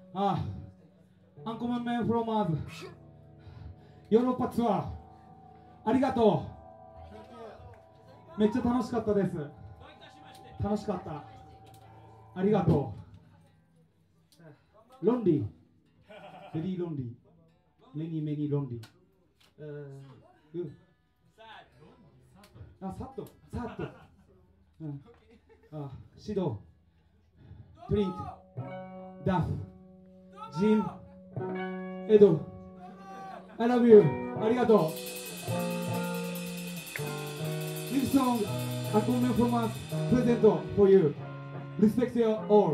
アンコメンメンフロマーズヨーロッパツアーありがとう。めっちゃ楽しかったです。楽しかった。ありがとう。ロンリーベリーロンリーメニーメニーロンリーサッとシドプリントダフジムエド I love you ありがとう。 This song a comment from us present for you. Respect you all.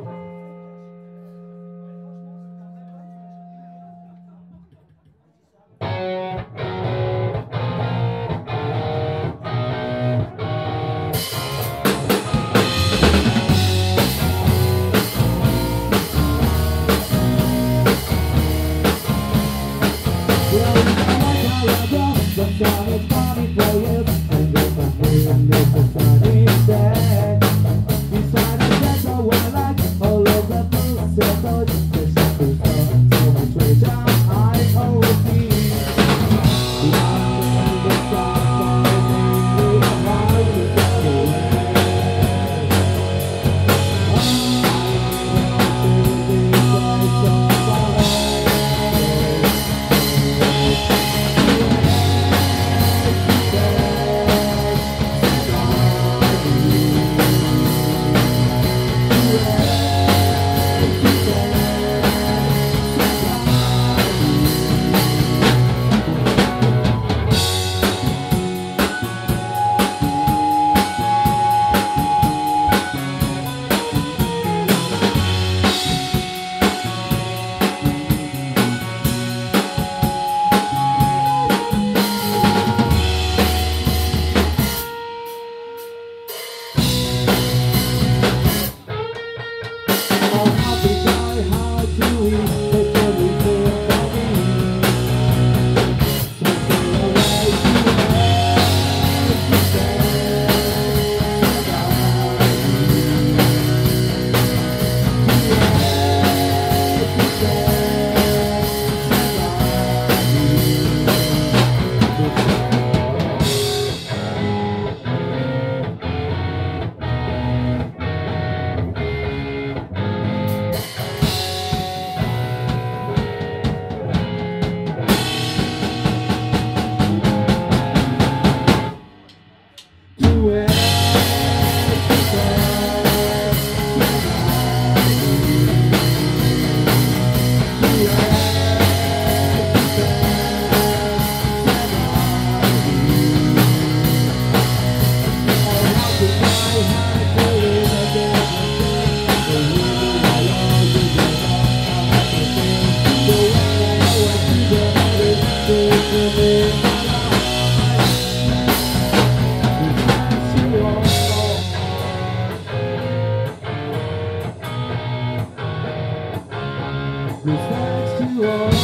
Respect to all.